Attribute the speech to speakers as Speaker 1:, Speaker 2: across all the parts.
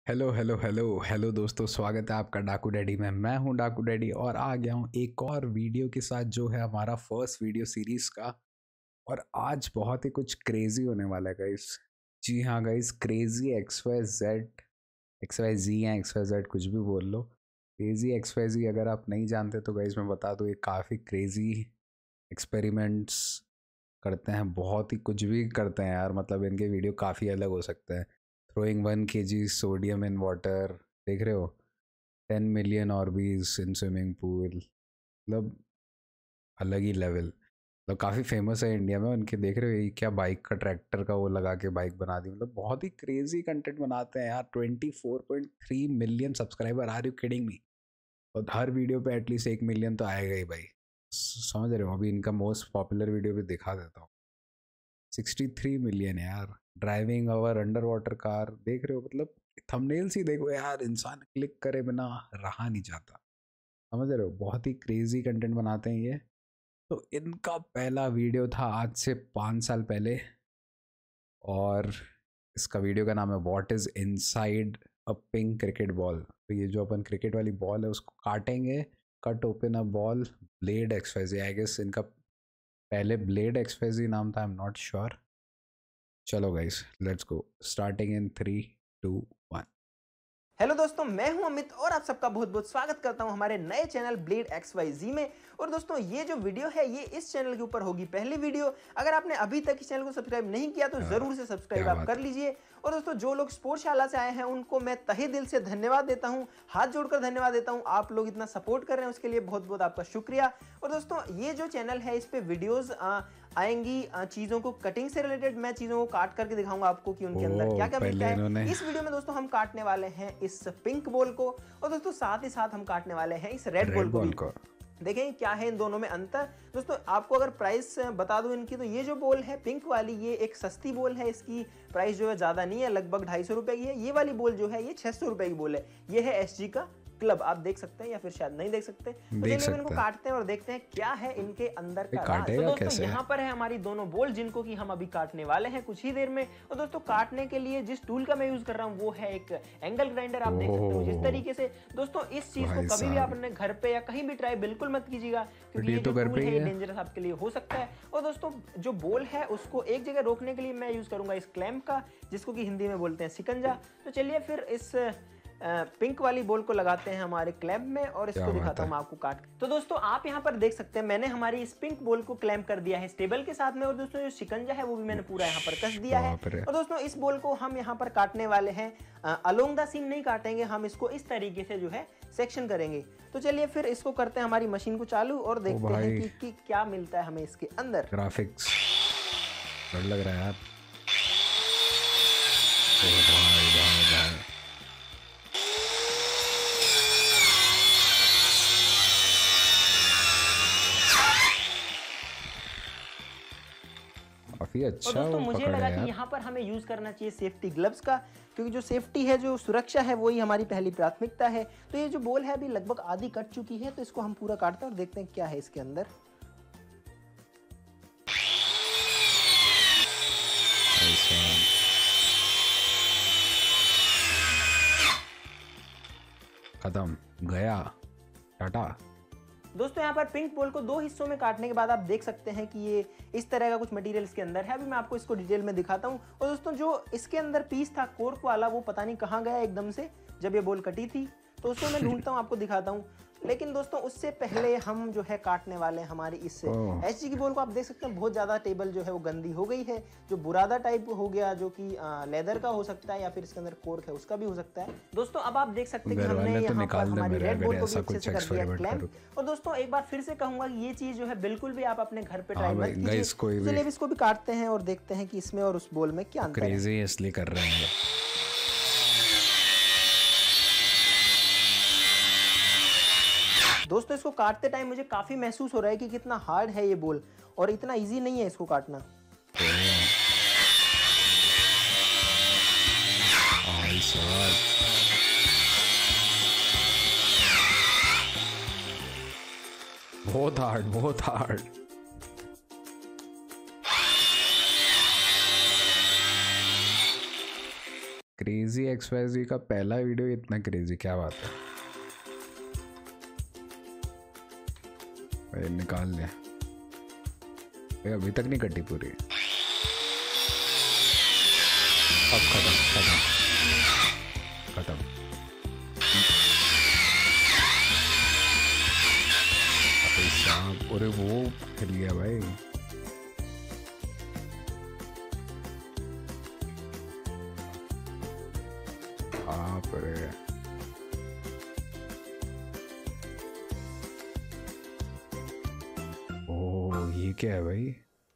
Speaker 1: Hello hello hello hello दोस्तों, स्वागत है आपका डाकू डैडी में। मैं हूं डाकू डैडी और आ गया हूं एक और वीडियो के साथ जो है हमारा फर्स्ट वीडियो सीरीज का। और आज बहुत ही कुछ क्रेजी होने वाला है गाइस। जी हाँ guys, crazy X Y Z या XYZ कुछ भी बोल लो। क्रेजी XYZ अगर आप नहीं जानते तो गाइस मैं बता दूँ, ये काफ़ी क्रेजी एक्सपेरिमेंट्स करते हैं, बहुत ही कुछ भी करते हैं यार। मतलब इनके वीडियो काफ़ी अलग हो सकते हैं। Throwing 1 kg sodium in water, देख रहे हो, 10 million Orbeez in swimming pool, मतलब अलग ही लेवल। मतलब काफ़ी फेमस है इंडिया में उनके। देख रहे हो ये क्या, बाइक का ट्रैक्टर का वो लगा के बाइक बना दी। मतलब बहुत ही क्रेजी कंटेंट बनाते हैं यार। 24.3 million subscriber, are you kidding me? और हर वीडियो पे एटलीस्ट 1 million तो आएगा ही भाई। समझ रहे हो? अभी इनका मोस्ट पॉपुलर वीडियो भी दिखा देता हूँ। 63 million यार। Driving our underwater car, देख रहे हो? मतलब थंबनेल्स ही देखो यार, इंसान क्लिक करे बिना रहा नहीं जाता। समझ रहे हो? बहुत ही क्रेजी कंटेंट बनाते हैं ये। तो इनका पहला वीडियो था आज से 5 साल पहले, और इसका वीडियो का नाम है what is inside a pink cricket ball. तो ये जो अपन क्रिकेट वाली बॉल है उसको काटेंगे, cut open a ball, blade XYZ। I guess इनका पहले ब्लेड XYZ नाम था, आई एम नॉट श्योर। चलो guys, let's go, starting in 3, 2, 1।
Speaker 2: Hello दोस्तों, मैं हूं अमित और आप सबका बहुत बहुत स्वागत करता हूं हमारे नए चैनल ब्लेड XYZ में। और दोस्तों, ये जो वीडियो है ये इस चैनल के ऊपर होगी पहली वीडियो। अगर आपने अभी तक इस चैनल को सब्सक्राइब नहीं किया तो जरूर से सब्सक्राइब
Speaker 1: क्या
Speaker 2: आप
Speaker 1: बात
Speaker 2: कर
Speaker 1: है।
Speaker 2: लीजिए। और दोस्तों, जो लोग स्पोर्ट्सशाला से आए हैं उनको मैं तहे दिल से धन्यवाद देता हूं, हाथ जोड़कर धन्यवाद देता हूं। आप लोग इतना सपोर्ट कर रहे हैं उसके लिए बहुत बहुत आपका शुक्रिया। और दोस्तों, ये जो चैनल है इस पे वीडियोस आएंगी चीज़ों को कटिंग से रिलेटेड। मैं चीज़ों को काट करके दिखाऊंगा आपको कि उनके अंदर क्या क्या मिलता
Speaker 1: पहले इन्होंने
Speaker 2: है। इस वीडियो में दोस्तों हम काटने वाले हैं इस पिंक बॉल को, और दोस्तों साथ ही साथ हम काटने वाले हैं इस रेड
Speaker 1: रेड
Speaker 2: बॉल को
Speaker 1: बॉल
Speaker 2: भी।
Speaker 1: को।
Speaker 2: देखें क्या है इन दोनों में अंतर। दोस्तों, आपको अगर प्राइस बता दूं इनकी, तो ये जो बॉल है पिंक वाली, ये एक सस्ती बॉल है। इसकी प्राइस जो है ज़्यादा नहीं है, लगभग 250 रुपए की है। ये वाली बॉल जो है ये 600 रुपए की बॉल है। ये है SG का क्लब, आप देख सकते हैं या फिर शायद नहीं देख सकते। तो
Speaker 1: देख
Speaker 2: चलिए इनको
Speaker 1: सकते हैं।
Speaker 2: काटते हैं और देखते हैं क्या है इनके अंदर
Speaker 1: ये
Speaker 2: का राज। तो
Speaker 1: काटेगा
Speaker 2: दोस्तों,
Speaker 1: कैसे?
Speaker 2: यहाँ पर है हमारी दोनों बॉल जिनको कि हम अभी काटने वाले हैं कुछ ही देर में। और दोस्तों, काटने के लिए जिस टूल का मैं यूज कर रहा हूँ वो है एक एंगल ग्राइंडर। आप देख सकते हो जिस
Speaker 1: ओह
Speaker 2: तरीके से। दोस्तों, इस चीज को
Speaker 1: भाई
Speaker 2: कभी भी आप
Speaker 1: साहब,
Speaker 2: अपने घर पे या कहीं भी ट्राई बिल्कुल मत कीजिएगा,
Speaker 1: बट
Speaker 2: क्योंकि
Speaker 1: ये
Speaker 2: ये
Speaker 1: तो
Speaker 2: जो
Speaker 1: घर
Speaker 2: टूल
Speaker 1: पे ही
Speaker 2: है ये
Speaker 1: है।
Speaker 2: डेंजरस आपके लिए हो सकता है। और दोस्तों, जो बॉल है उसको एक जगह रोकने के लिए मैं यूज करूंगा इस क्लैंप का, जिसको कि हिंदी में बोलते हैं शिकंजा। तो चलिए फिर इस पिंक वाली बॉल को लगाते हैं हमारे क्लैंप में और
Speaker 1: क्या
Speaker 2: इसको
Speaker 1: बात
Speaker 2: दिखाता
Speaker 1: है।
Speaker 2: हूं आपको काट के। तो दोस्तों, आप यहां पर देख सकते हैं मैंने हमारी इस पिंक बॉल को क्लैंप कर दिया है स्टेबल के साथ में। और दोस्तों, जो शिकंजा है वो भी मैंने पूरा यहां पर कस दिया है।
Speaker 1: बाप रे।
Speaker 2: और दोस्तों, इस बॉल को हम यहां पर काटने वाले हैं अलोंग द सीम नहीं काटेंगे, हम इसको इस तरीके से जो है सेक्शन करेंगे। तो चलिए फिर इसको करते हैं हमारी मशीन को चालू और देखते हैं
Speaker 1: भाई,
Speaker 2: कि क्या मिलता है हमें इसके अंदर।
Speaker 1: ग्राफिक्स डर लग रहा है यार। ओ भाई भाई भाई, काफी
Speaker 2: और
Speaker 1: अच्छा
Speaker 2: दोस्तों,
Speaker 1: वो
Speaker 2: मुझे
Speaker 1: पकड़
Speaker 2: लगा
Speaker 1: है
Speaker 2: कि
Speaker 1: यार।
Speaker 2: यहाँ पर हमें यूज करना चाहिए सेफ्टी ग्लव्स का, क्योंकि जो सेफ्टी है, जो सुरक्षा है, वही हमारी पहली प्राथमिकता है। तो ये जो बॉल है अभी लगभग आधी कट चुकी है, तो इसको हम पूरा काटते हैं और देखते हैं क्या है इसके अंदर।
Speaker 1: ऐसा खत्म, गया, टाटा।
Speaker 2: दोस्तों, यहाँ पर पिंक बॉल को 2 हिस्सों में काटने के बाद आप देख सकते हैं कि ये इस तरह का कुछ मटेरियल इसके अंदर है। अभी मैं आपको इसको डिटेल में दिखाता हूँ। और दोस्तों, जो इसके अंदर पीस था कोर्क वाला, वो पता नहीं कहाँ गया एकदम से जब ये बॉल कटी थी। तो उसको मैं ढूंढता हूँ, आपको दिखाता हूँ। लेकिन दोस्तों, उससे पहले हम जो है काटने वाले हैं हमारी इस
Speaker 1: ओह
Speaker 2: SG की बॉल को। आप देख सकते हैं बहुत ज़्यादा टेबल जो है वो गंदी हो गई है। जो बुरादा टाइप हो गया, जो कि लेदर का हो सकता है या फिर इसके अंदर कोर्क है उसका भी हो सकता है। दोस्तों, अब आप देख सकते हैं कि
Speaker 1: घर
Speaker 2: हमने
Speaker 1: वाले तो
Speaker 2: यहाँ पर
Speaker 1: निकाल दे
Speaker 2: हमारी
Speaker 1: मेरे
Speaker 2: रेड
Speaker 1: अगर
Speaker 2: बॉल को भी
Speaker 1: ऐसा
Speaker 2: अच्छे
Speaker 1: कुछ
Speaker 2: से कर दिया
Speaker 1: एक्सपेरिमेंट
Speaker 2: क्लैम्प।
Speaker 1: करूँ।
Speaker 2: और दोस्तों, एक बार फिर से कहूंगा कि ये चीज़ जो है बिल्कुल भी आप अपने घर पे ट्राई
Speaker 1: हाँ
Speaker 2: मत
Speaker 1: भाई
Speaker 2: कीजिए।
Speaker 1: गाइस, कोई भी
Speaker 2: चलिए अब इसको भी काटते हैं और देखते हैं कि इसमें और उस बॉल में क्या अंतर है।
Speaker 1: क्रेजी इसलिए कर रहे हैं।
Speaker 2: दोस्तों, इसको काटते टाइम मुझे काफ़ी महसूस हो रहा है कि कितना हार्ड है ये बॉल, और इतना इजी नहीं है इसको काटना।
Speaker 1: भाई साहब, बहुत हार्ड, बहुत हार्ड। क्रेजी XYZ का पहला वीडियो इतना क्रेजी, क्या बात है भाई, निकाल ले भाई, अभी तक नहीं कटी पूरी। अब खत्म खत्म खत्म। अरे साहब, अरे वो हिल गया भाई। आप रे, ओ ये क्या है भाई?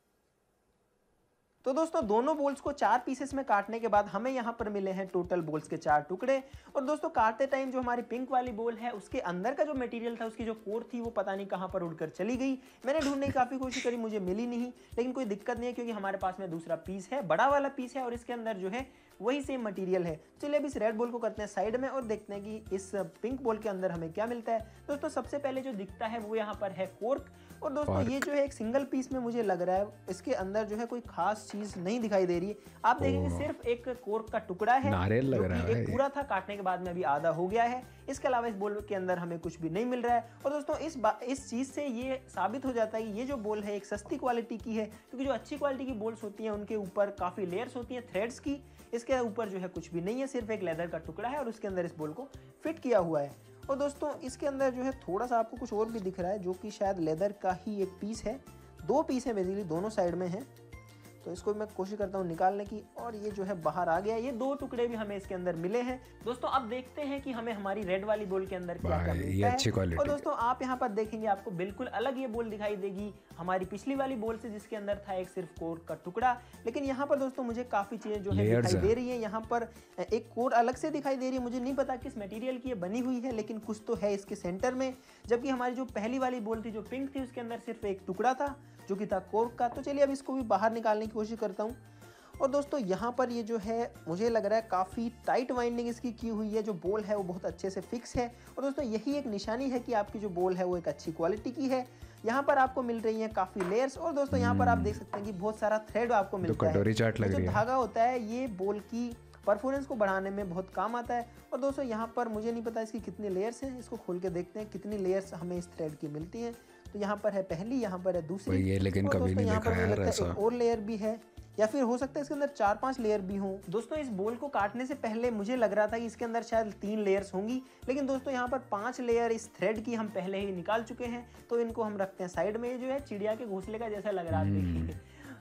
Speaker 2: तो दोस्तों दोनों बोल्स को 4 पीसेस में काटने के बाद हमें यहाँ पर मिले हैं टोटल बोल्स के 4 टुकड़े। और दोस्तों काटते टाइम जो हमारी पिंक वाली बोल है उसके अंदर का जो मटेरियल था, उसकी जो कोर थी, वो पता नहीं कहाँ पर उड़कर चली गई। मैंने ढूंढने की काफ़ी कोशिश करी, मुझे मिली नहीं, लेकिन कोई दिक्कत नहीं है क्योंकि हमारे पास में दूसरा पीस है, बड़ा वाला पीस है, और इसके अंदर जो है वही सेम मटेरियल है। चलिए अब इस रेड बॉल को करते हैं साइड में और देखते हैं कि इस पिंक बॉल के अंदर हमें क्या मिलता है। दोस्तों सबसे पहले जो दिखता है वो यहाँ पर है कोर्क। और दोस्तों ये जो है एक सिंगल पीस में मुझे लग रहा है, इसके अंदर जो है कोई खास चीज नहीं दिखाई दे रही है। आप देखेंगे सिर्फ एक कोर्क का टुकड़ा है,
Speaker 1: नारियल लग रहा है,
Speaker 2: एक पूरा था, काटने के बाद में अभी आधा हो गया है। इसके अलावा इस बॉल के अंदर हमें कुछ भी नहीं मिल रहा है। और दोस्तों इस चीज से ये साबित हो जाता है कि ये जो बॉल है एक सस्ती क्वालिटी की है, क्योंकि जो अच्छी क्वालिटी की बॉल्स होती हैं उनके ऊपर काफी लेयर्स होती हैं थ्रेड्स की। इसके ऊपर जो है कुछ भी नहीं है, सिर्फ एक लेदर का टुकड़ा है और उसके अंदर इस बॉल को फिट किया हुआ है। और दोस्तों इसके अंदर जो है थोड़ा सा आपको कुछ और भी दिख रहा है, जो कि शायद लेदर का ही एक पीस है। 2 पीस है बेसिकली, दोनों साइड में है। तो इसको मैं कोशिश करता हूँ निकालने की, और ये जो है बाहर आ गया। ये 2 टुकड़े भी हमें इसके अंदर मिले हैं। दोस्तों अब देखते हैं कि हमें हमारी रेड वाली बॉल के अंदर क्या क्या मिलता है। और दोस्तों आप यहाँ पर देखेंगे आपको बिल्कुल अलग ये बॉल दिखाई देगी हमारी पिछली वाली बॉल से, जिसके अंदर था एक सिर्फ कोर का टुकड़ा। लेकिन यहाँ पर दोस्तों मुझे काफी चीजें जो है दिखाई दे रही है। यहाँ पर एक कोर अलग से दिखाई दे रही है, मुझे नहीं पता किस मटेरियल की ये बनी हुई है, लेकिन कुछ तो है इसके सेंटर में। जबकि हमारी जो पहली वाली बॉल थी जो पिंक थी, उसके अंदर सिर्फ एक टुकड़ा था जो कि था कोर्क का। तो चलिए अब इसको भी बाहर निकालने की कोशिश करता हूँ। और दोस्तों यहाँ पर ये जो है मुझे लग रहा है काफ़ी टाइट वाइंडिंग इसकी की हुई है, जो बॉल है वो बहुत अच्छे से फिक्स है। और दोस्तों यही एक निशानी है कि आपकी जो बॉल है वो एक अच्छी क्वालिटी की है। यहाँ पर आपको मिल रही है काफ़ी लेयर्स। और दोस्तों यहाँ पर आप देख सकते हैं कि बहुत सारा थ्रेड आपको मिलता है। जो धागा होता है ये बॉल की परफॉर्मेंस को बढ़ाने में बहुत काम आता है। और दोस्तों यहाँ पर मुझे नहीं पता इसकी कितनी लेयर्स हैं, इसको खोल के देखते हैं कितनी लेयर्स हमें इस थ्रेड की मिलती हैं। तो यहाँ पर है पहली, यहाँ पर है दूसरी,
Speaker 1: ये लेकिन कभी नहीं देखा यार ऐसा।
Speaker 2: एक और लेयर भी है, या फिर हो सकता है इसके अंदर 4-5 लेयर भी हों। दोस्तों इस बॉल को काटने से पहले मुझे लग रहा था कि इसके अंदर शायद 3 लेयर्स होंगी, लेकिन दोस्तों यहाँ पर 5 लेयर इस थ्रेड की हम पहले ही निकाल चुके हैं। तो इनको हम रखते हैं साइड में। ये जो है चिड़िया के घोंसले का जैसा लग रहा है।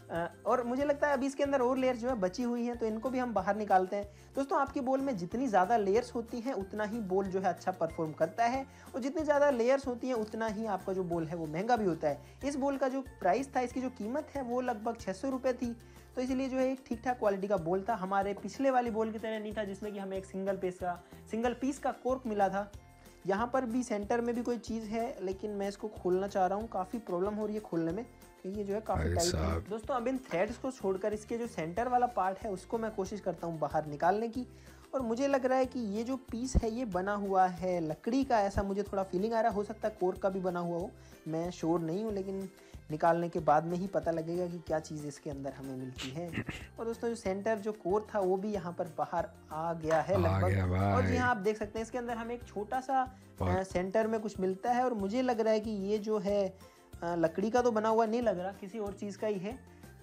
Speaker 2: और मुझे लगता है अभी इसके अंदर और लेयर्स जो है बची हुई हैं, तो इनको भी हम बाहर निकालते हैं। दोस्तों आपकी बॉल में जितनी ज़्यादा लेयर्स होती हैं उतना ही बॉल जो है अच्छा परफॉर्म करता है, और जितनी ज़्यादा लेयर्स होती हैं उतना ही आपका जो बॉल है वो महंगा भी होता है। इस बॉल का जो प्राइस था, इसकी जो कीमत है वो लगभग 600 रुपये थी। तो इसलिए जो है एक ठीक ठाक क्वालिटी का बॉल था, हमारे पिछले वाली बॉल की तरह नहीं था जिसमें कि हमें एक सिंगल पीस का कोर्क मिला था। यहाँ पर भी सेंटर में भी कोई चीज़ है, लेकिन मैं इसको खोलना चाह रहा हूँ, काफ़ी प्रॉब्लम हो रही है खोलने में, ये जो है काफ़ी टाइट है। दोस्तों अब इन थ्रेड्स को छोड़कर इसके जो सेंटर वाला पार्ट है उसको मैं कोशिश करता हूँ बाहर निकालने की। और मुझे लग रहा है कि ये जो पीस है ये बना हुआ है लकड़ी का, ऐसा मुझे थोड़ा फीलिंग आ रहा है। हो सकता है कोर्क का भी बना हुआ हो, मैं श्योर नहीं हूँ, लेकिन निकालने के बाद में ही पता लगेगा कि क्या चीज़ इसके अंदर हमें मिलती है। और दोस्तों जो सेंटर जो कोर था वो भी यहाँ पर बाहर आ गया है लगभग। और जी हाँ आप देख सकते हैं इसके अंदर हमें एक छोटा सा सेंटर में कुछ मिलता है, और मुझे लग रहा है कि ये जो है लकड़ी का तो बना हुआ नहीं लग रहा, किसी और चीज़ का ही है।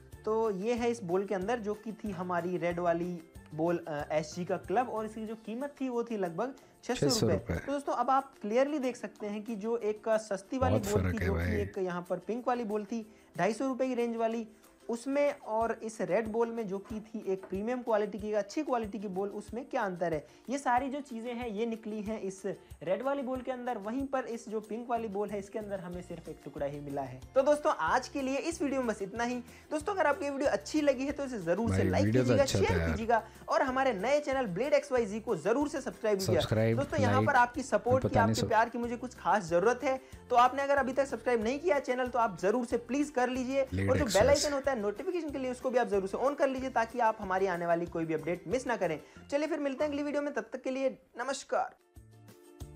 Speaker 2: तो ये है इस बॉल के अंदर, जो कि थी हमारी रेड वाली बॉल SG का क्लब, और इसकी जो कीमत थी वो थी लगभग 600 रुपये। तो दोस्तों अब आप क्लियरली देख सकते हैं कि जो एक सस्ती वाली बॉल थी, जो कि एक यहाँ पर पिंक वाली बॉल थी 250 रुपये की रेंज वाली, उसमें और इस रेड बॉल में जो कि थी एक प्रीमियम क्वालिटी की, अच्छी क्वालिटी की बॉल, उसमें क्या अंतर है। ये सारी जो चीज़ें हैं ये निकली हैं इस रेड वाली बॉल के अंदर, वहीं पर इस जो पिंक वाली बॉल है इसके अंदर हमें सिर्फ एक टुकड़ा ही मिला है। तो दोस्तों आज के लिए इस वीडियो में बस इतना ही। दोस्तों अगर आपको ये वीडियो अच्छी लगी है तो इसे जरूर से लाइक कीजिएगा, शेयर कीजिएगा, और हमारे नए चैनल ब्लेड XYZ को जरूर से सब्सक्राइब कीजिएगा। दोस्तों यहाँ पर आपकी सपोर्ट की, आपके प्यार की मुझे कुछ खास जरूरत है। तो आपने अगर अभी तक सब्सक्राइब नहीं किया चैनल तो आप जरूर से प्लीज कर लीजिए, और जो बेल आइकन होता है नोटिफिकेशन के लिए उसको भी आप जरूर से ऑन कर लीजिए, ताकि आप हमारी आने वाली कोई भी अपडेट मिस ना करें। चलिए फिर मिलते हैं अगली वीडियो में, तब तक के लिए नमस्कार।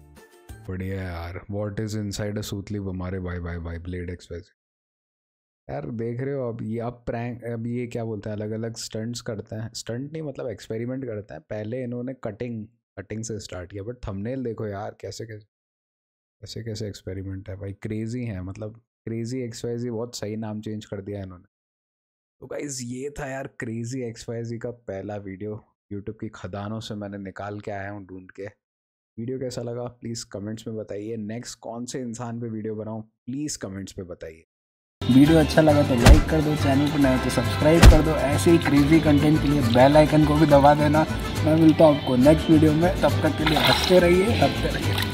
Speaker 1: बढ़िया यार, व्हाट इज इनसाइड अ सूतली हमारे bye bye bye blade XYZ। यार देख रहे हो अब प्रैंक, अब ये क्या बोलते हैं, अलग अलग स्टंट्स करते हैं, स्टंट नहीं मतलब एक्सपेरिमेंट करते हैं। पहले इन्होंने कटिंग से स्टार्ट किया, बट थंबनेल देखो यार कैसे कैसे कैसे कैसे एक्सपेरिमेंट है भाई, क्रेजी है मतलब। क्रेजी XYZ बहुत सही नाम चेंज कर दिया है इन्होंने। तो गाइज ये था यार क्रेजी XYZ का पहला वीडियो, यूट्यूब की खदानों से मैंने निकाल के आया हूँ ढूंढ के। वीडियो कैसा लगा प्लीज़ कमेंट्स में बताइए। नेक्स्ट कौन से इंसान पे वीडियो बनाऊँ प्लीज़ कमेंट्स पे बताइए।
Speaker 3: वीडियो अच्छा लगा तो लाइक कर दो, चैनल पर नए तो सब्सक्राइब कर दो। ऐसे ही क्रेजी कंटेंट के लिए बेल आइकन को भी दबा देना। मैं मिलता हूँ आपको नेक्स्ट वीडियो में, तब तक के लिए हंसते रहिए।